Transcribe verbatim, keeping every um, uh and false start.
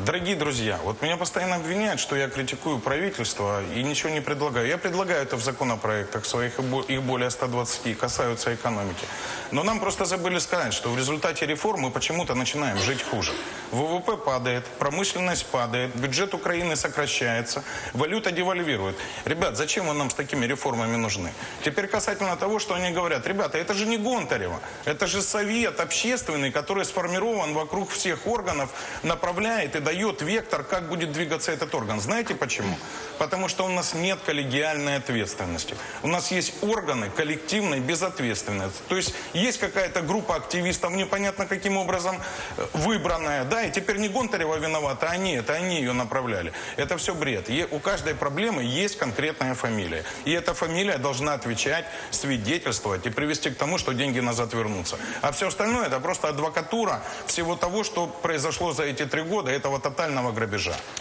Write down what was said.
Дорогие друзья, вот меня постоянно обвиняют, что я критикую правительство и ничего не предлагаю. Я предлагаю это в законопроектах своих, их более ста двадцати, касаются экономики. Но нам просто забыли сказать, что в результате реформ мы почему-то начинаем жить хуже. ВВП падает, промышленность падает, бюджет Украины сокращается, валюта девальвирует. Ребят, зачем вы нам с такими реформами нужны? Теперь касательно того, что они говорят. Ребята, это же не Гонтарева, это же совет общественный, который сформирован вокруг всех органов, направляет и дает вектор, как будет двигаться этот орган. Знаете почему? Потому что у нас нет коллегиальной ответственности. У нас есть органы коллективной безответственности. То есть есть какая-то группа активистов, непонятно каким образом выбранная, да, и теперь не Гонтарева виновата, а они, это они ее направляли. Это все бред. И у каждой проблемы есть конкретная фамилия. И эта фамилия должна отвечать, свидетельствовать и привести к тому, что деньги назад вернутся. А все остальное это просто адвокатура всего того, что произошло за эти три года, этого тотального грабежа.